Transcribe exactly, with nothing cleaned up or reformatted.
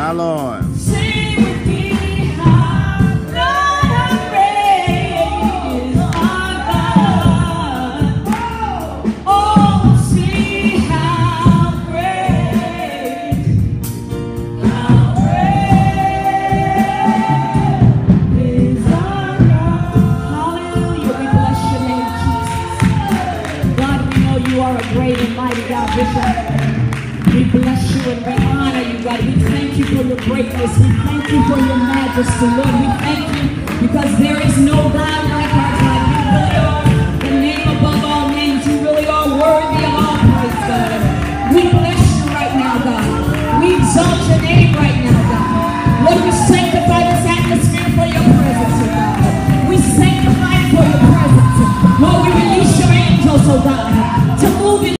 My Lord. Sing with me, how great is our God. Oh, see how great, how great is our God. Hallelujah. We bless your name, Jesus. God, we know you are a great and mighty God, Bishop. We bless you and we honor you, God. We thank you for your greatness. We thank you for your majesty, Lord. We thank you because there is no God like our God. You really are the name above all names. You really are worthy of all praise, God. We bless you right now, God. We exalt your name.